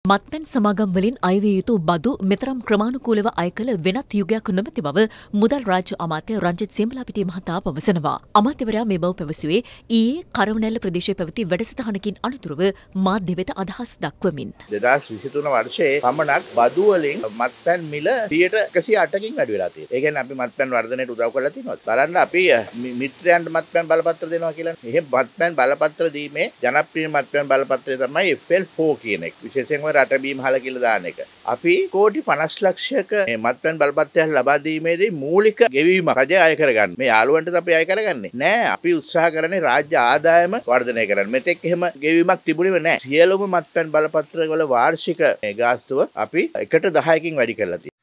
මත්පැන් සමාගම් වලින් අයවිය යුතු බදු මෙතරම් ක්‍රමානුකූලව අය කළ වෙනත් යුගයක් නොමැති බව මුදල් රාජ්‍ය අමාත්‍ය රංජිත් සියඹලාපිටිය මහතා පවසනවා. අමාත්‍යවරයා මේ බව පැවසුවේ ඊයේ කරවනැල්ල ප්‍රදේශයේ පැවති වැඩසටහනකින් අනතුරුව මාධ්‍ය වෙත අදහස් දක්වමින්. 2023 වර්ෂයේ පමණක් බදු වලින් මත්පැන් මිල 108කින් වැඩි වෙලා තියෙනවා. ඒ කියන්නේ අපි මත්පැන් වර්ධනයට උදව් කරලා තියෙනවා. බලන්න අපි මිත්‍රයන්ට මත්පැන් බලපත්‍ර දෙනවා කියලා. එහෙම මත්පැන් බලපත්‍ර දීමේ ජනප්‍රිය මත්පැන් බලපත්‍රය තමයි FL4 කියන එක. විශේෂයෙන්ම රට බීම හල කියලා දාන එක. අපි කෝටි 50 ලක්ෂයක මත්පැන් බලපත්‍රයක් ලබා දීමේදී මූලික ගෙවීම රජය අය කරගන්න. මේ යාළුවන්ට අපි අය කරගන්නේ නෑ. අපි උත්සාහ කරන්නේ රාජ්‍ය ආදායම වර්ධනය කරන්න. මෙතෙක් එහෙම ගෙවීමක් තිබුණේ නෑ. සියලුම මත්පැන් බලපත්‍ර වල වාර්ෂික ගාස්තුව අපි 1.10කින් වැඩි කරලා තියෙනවා.